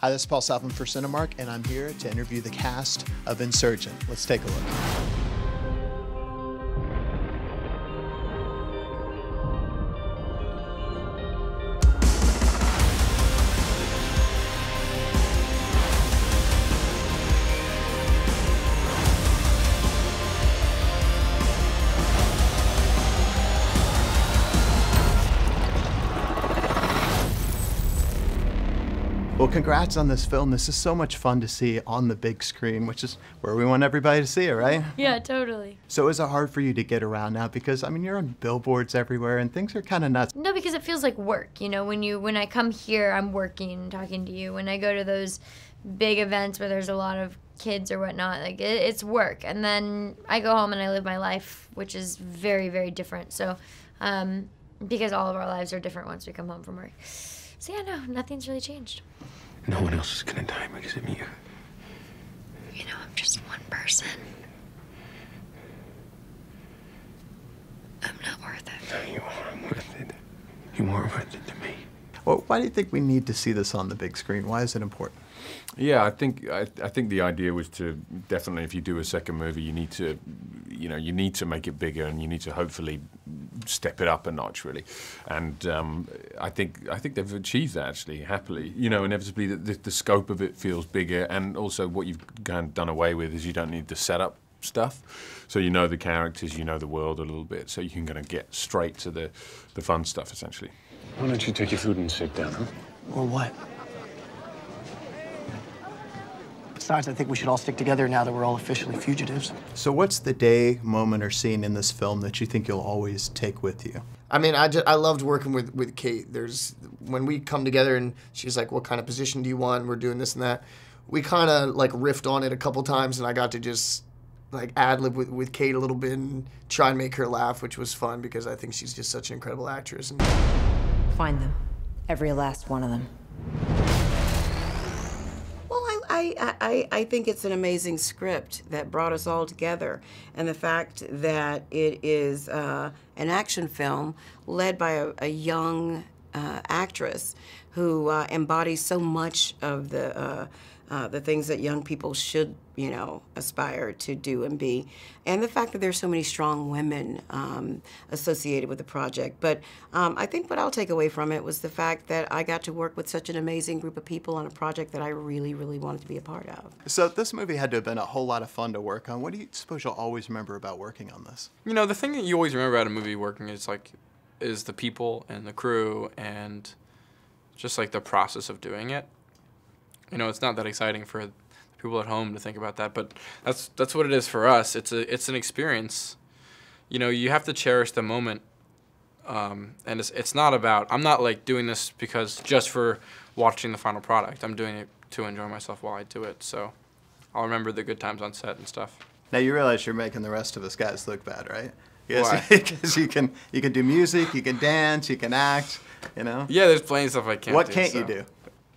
Hi, this is Paul Southland for Cinemark, and I'm here to interview the cast of Insurgent. Let's take a look. Well, congrats on this film. This is so much fun to see on the big screen, which is where we want everybody to see it, right? Yeah, totally. So is it hard for you to get around now? Because, I mean, you're on billboards everywhere and things are kind of nuts. No, because it feels like work. You know, when I come here, I'm working, talking to you. When I go to those big events where there's a lot of kids or whatnot, like it's work. And then I go home and I live my life, which is very, very different. So, because all of our lives are different once we come home from work. So yeah, no, nothing's really changed. No one else is gonna die because of you. You know, I'm just one person. I'm not worth it. No, you are worth it. You are worth it to me. Well, why do you think we need to see this on the big screen? Why is it important? Yeah, I think the idea was to definitely, if you do a second movie, you need to, you need to make it bigger, and you need to hopefully step it up a notch, really. And I think they've achieved that actually happily. You know, inevitably the scope of it feels bigger, and also what you've kind of done away with is you don't need the setup stuff. So you know the characters, you know the world a little bit, so you can kind of get straight to the fun stuff essentially. Why don't you take your food and sit down, huh? Or what? Besides, I think we should all stick together now that we're all officially fugitives. So what's the day, moment, or scene in this film that you think you'll always take with you? I mean, I loved working with Kate. When we come together and she's like, what kind of position do you want? We're doing this and that. We kind of like riffed on it a couple times, and I got to just like ad-lib with Kate a little bit and try and make her laugh, which was fun because I think she's just such an incredible actress. Find them. Every last one of them. I think it's an amazing script that brought us all together, and the fact that it is an action film led by a young actress who embodies so much of the things that young people should, you know, aspire to do and be, and the fact that there's so many strong women associated with the project. But I think what I'll take away from it was the fact that I got to work with such an amazing group of people on a project that I really, really wanted to be a part of. So this movie had to have been a whole lot of fun to work on. What do you suppose you'll always remember about working on this? You know, the thing that you always remember about a movie working is the people and the crew and just like the process of doing it. You know, it's not that exciting for people at home to think about that, but that's what it is for us. It's an experience. You know, you have to cherish the moment, and it's not about. I'm not like doing this because just for watching the final product. I'm doing it to enjoy myself while I do it. So I'll remember the good times on set and stuff. Now you realize you're making the rest of us guys look bad, right? Why? Because you can do music, you can dance, you can act. You know. Yeah, there's plenty of stuff I can't do. What can't you do?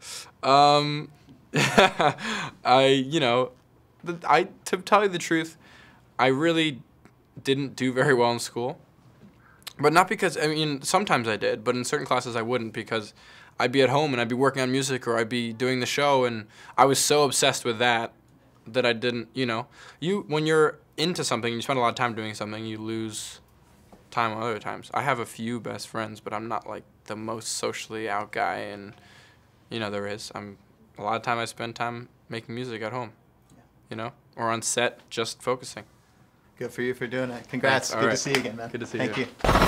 To tell you the truth, I really didn't do very well in school. But not because, I mean, sometimes I did, but in certain classes I wouldn't because I'd be at home and I'd be working on music or I'd be doing the show, and I was so obsessed with that I didn't, you know. When you're into something, you spend a lot of time doing something, you lose time on other times. I have a few best friends, but I'm not like the most socially out guy, and, you know, there is. A lot of time I spend time making music at home, you know, or on set just focusing. Good for you for doing it. Congrats. Thanks. Good All to see you again, man. Good to see you. Thank you.